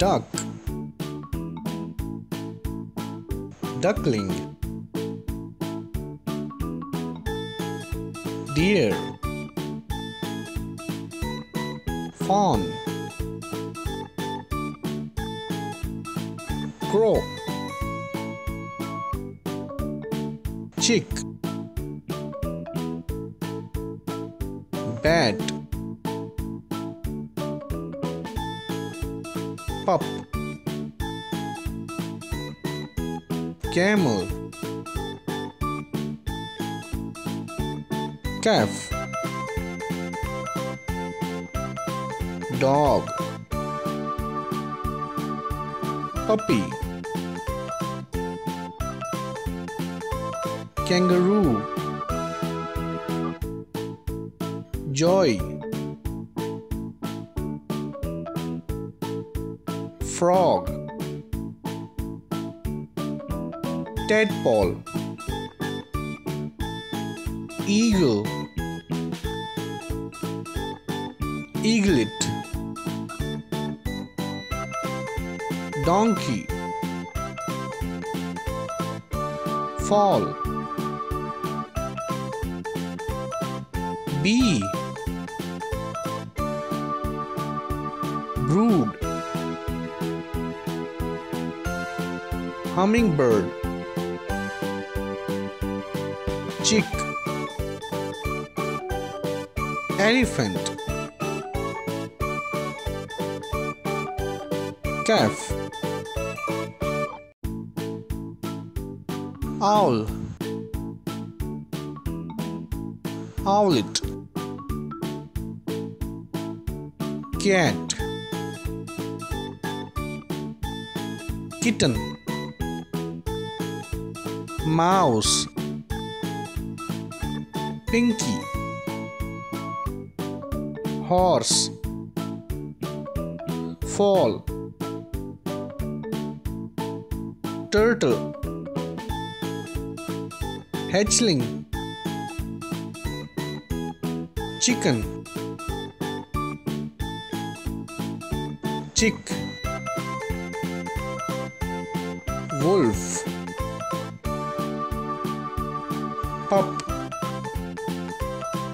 duck, duckling, deer, fawn, crow, chick, bat, pup, camel, calf, dog, puppy, kangaroo, joy, frog, tadpole, eagle, eaglet, donkey, fall, bee, brood, hummingbird, chick, elephant, calf, owl, owlet, cat, kitten, mouse, pinky, horse, fall, turtle, hatchling, chicken, chick, wolf, pup,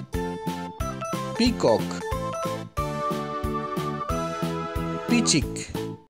peacock, peachick,